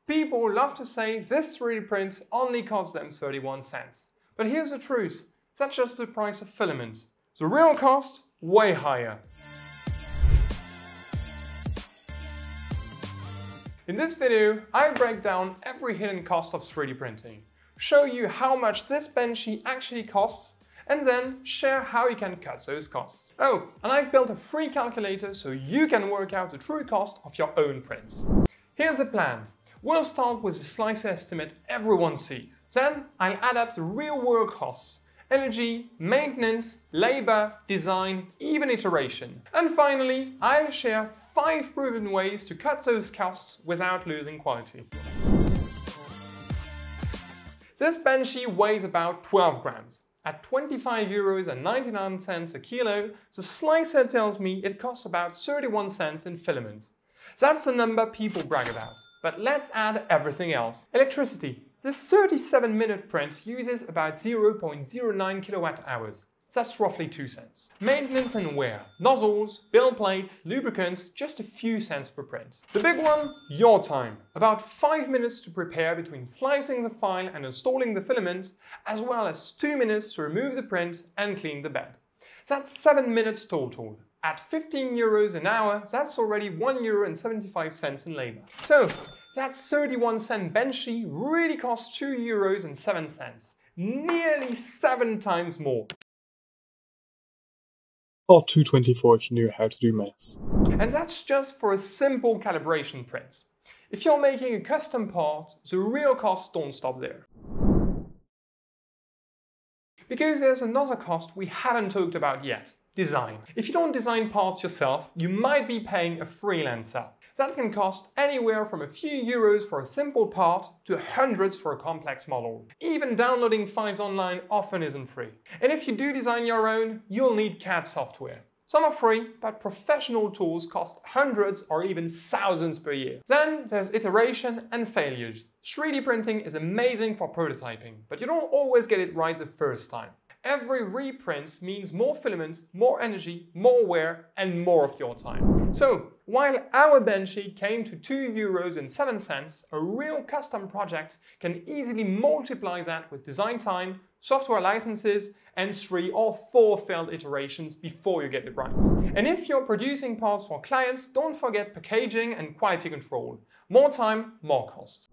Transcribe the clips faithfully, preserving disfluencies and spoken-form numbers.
People love to say this three D print only costs them thirty-one cents. But here's the truth, that's just the price of filament. The real cost, way higher. In this video, I break down every hidden cost of three D printing, show you how much this Benchy actually costs, and then share how you can cut those costs. Oh, and I've built a free calculator so you can work out the true cost of your own prints. Here's the plan. We'll start with the slicer estimate everyone sees. Then I'll add up the real world costs, energy, maintenance, labor, design, even iteration. And finally, I'll share five proven ways to cut those costs without losing quality. This Benchy weighs about twelve grams. At twenty-five euros and ninety-nine cents a kilo, the slicer tells me it costs about thirty-one cents in filament. That's a number people brag about. But let's add everything else. Electricity. This thirty-seven minute print uses about zero point zero nine kilowatt hours. That's roughly two cents. Maintenance and wear. Nozzles, build plates, lubricants, just a few cents per print. The big one, your time. About five minutes to prepare between slicing the file and installing the filament, as well as two minutes to remove the print and clean the bed. That's seven minutes total. At fifteen euros an hour, that's already one euro and seventy-five cents in labor. So, that thirty-one cent Benchy really costs two euros and seven cents. Nearly seven times more. Or two twenty-four if you know how to do maths. And that's just for a simple calibration print. If you're making a custom part, the real costs don't stop there. Because there's another cost we haven't talked about yet. Design. If you don't design parts yourself, you might be paying a freelancer. That can cost anywhere from a few euros for a simple part to hundreds for a complex model. Even downloading files online often isn't free. And if you do design your own, you'll need C A D software. Some are free, but professional tools cost hundreds or even thousands per year. Then there's iteration and failures. three D printing is amazing for prototyping, but you don't always get it right the first time. Every reprint means more filament, more energy, more wear, and more of your time. So, while our Benchy came to two euros and seven cents, a real custom project can easily multiply that with design time, software licenses, and three or four failed iterations before you get it right. And if you're producing parts for clients, don't forget packaging and quality control. More time, more cost.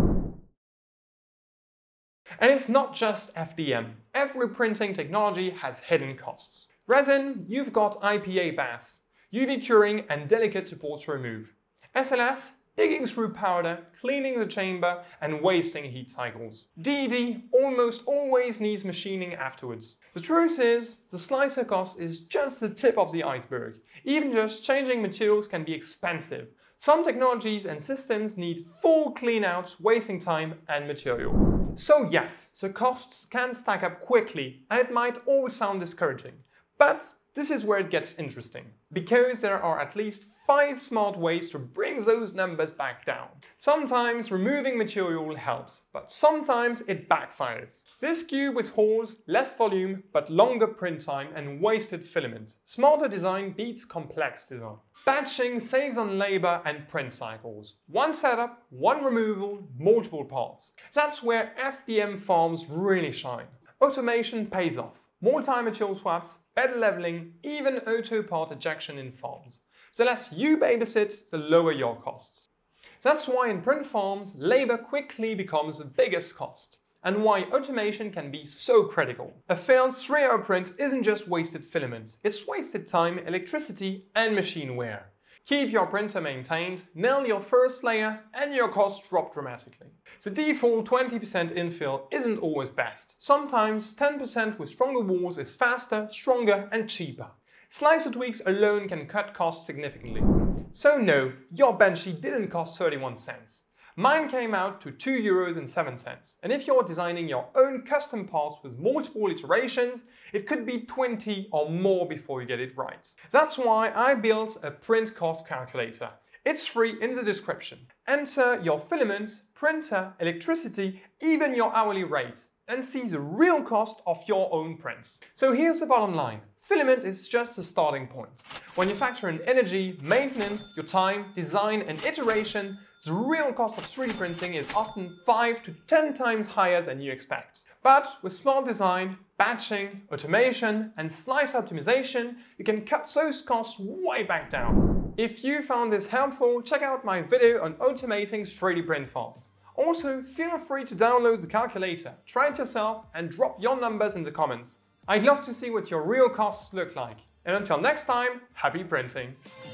And it's not just F D M. Every printing technology has hidden costs. Resin, you've got I P A baths, U V curing and delicate supports to remove. S L S, digging through powder, cleaning the chamber and wasting heat cycles. D D almost always needs machining afterwards. The truth is, the slicer cost is just the tip of the iceberg. Even just changing materials can be expensive. Some technologies and systems need full cleanouts, wasting time and material. So yes, the costs can stack up quickly and it might all sound discouraging. But this is where it gets interesting, because there are at least five smart ways to bring those numbers back down. Sometimes removing material helps, but sometimes it backfires. This cube with holes, less volume, but longer print time and wasted filament. Smarter design beats complex design. Batching saves on labor and print cycles. One setup, one removal, multiple parts. That's where F D M farms really shine. Automation pays off. Multi-material swaps, better leveling, even auto part ejection in farms. The less you babysit, the lower your costs. That's why in print farms, labor quickly becomes the biggest cost, and why automation can be so critical. A failed three hour print isn't just wasted filament, it's wasted time, electricity and machine wear. Keep your printer maintained, nail your first layer and your costs drop dramatically. The default twenty percent infill isn't always best. Sometimes ten percent with stronger walls is faster, stronger and cheaper. Slicer tweaks alone can cut costs significantly. So no, your Benchy didn't cost thirty-one cents. Mine came out to two euros and seven cents. And if you're designing your own custom parts with multiple iterations, it could be twenty or more before you get it right. That's why I built a print cost calculator. It's free in the description. Enter your filament, printer, electricity, even your hourly rate, and see the real cost of your own prints. So here's the bottom line. Filament is just a starting point. When you factor in energy, maintenance, your time, design and iteration, the real cost of three D printing is often five to ten times higher than you expect. But with smart design, batching, automation and slice optimization, you can cut those costs way back down. If you found this helpful, check out my video on automating three D print files. Also, feel free to download the calculator, try it yourself and drop your numbers in the comments. I'd love to see what your real costs look like. And until next time, happy printing!